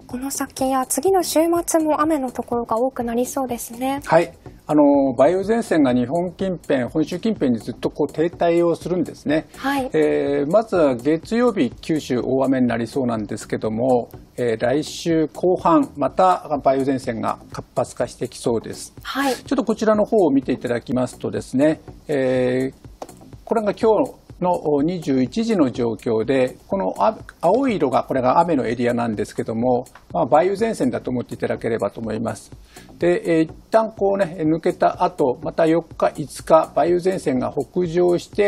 この先や次の週末も雨のところが多くなりそうですね。 はい。梅雨前線が日本近辺、本州近辺にずっと停滞をするんですね。 はい。 まずは月曜日、九州大雨になりそうなんですけども、来週後半、また梅雨前線が活発化してきそうです。 はい。 ちょっとこちらの方を見ていただきますとですね、これが今日の21時の状況で、この青い色がこれが雨のエリアなんですけども、梅雨前線だと思っていただければと思います。で、一旦抜けた後、また4日、5日、梅雨前線が北上して、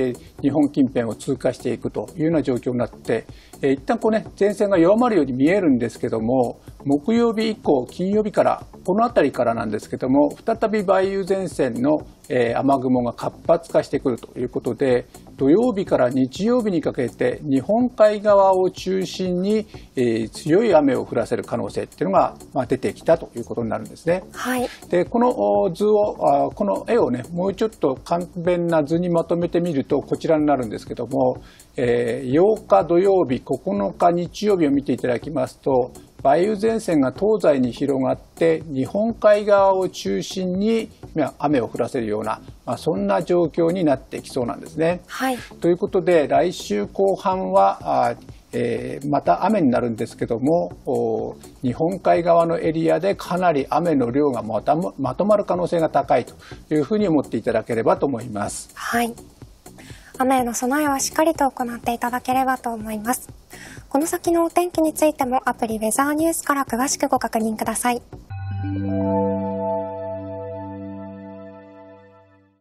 日本近辺を通過していくというような状況になって、一旦前線が弱まるように見えるんですけども、木曜日以降、金曜日から、この辺りからなんですけども、再び梅雨前線の雨雲が活発化してくるということで、土曜日から日曜日にかけて日本海側を中心に強い雨を降らせる可能性っていうのが出てきたということになるんですね。 はい。 で、このこの絵をもうちょっと簡便な図にまとめてみるとこちらになるんですけども、8日土曜日、9日日曜日を見ていただきますと、梅雨前線が東西に広がって日本海側を中心に雨を降らせるような、そんな状況になってきそうなんですね。 はい。 ということで来週後半はまた雨になるんですけども、日本海側のエリアでかなり雨の量がまとまる可能性が高いというふうに思っていただければと思います。 はい。雨への備えはしっかりと行っていただければと思います。この先のお天気についてもアプリウェザーニュースから詳しくご確認ください。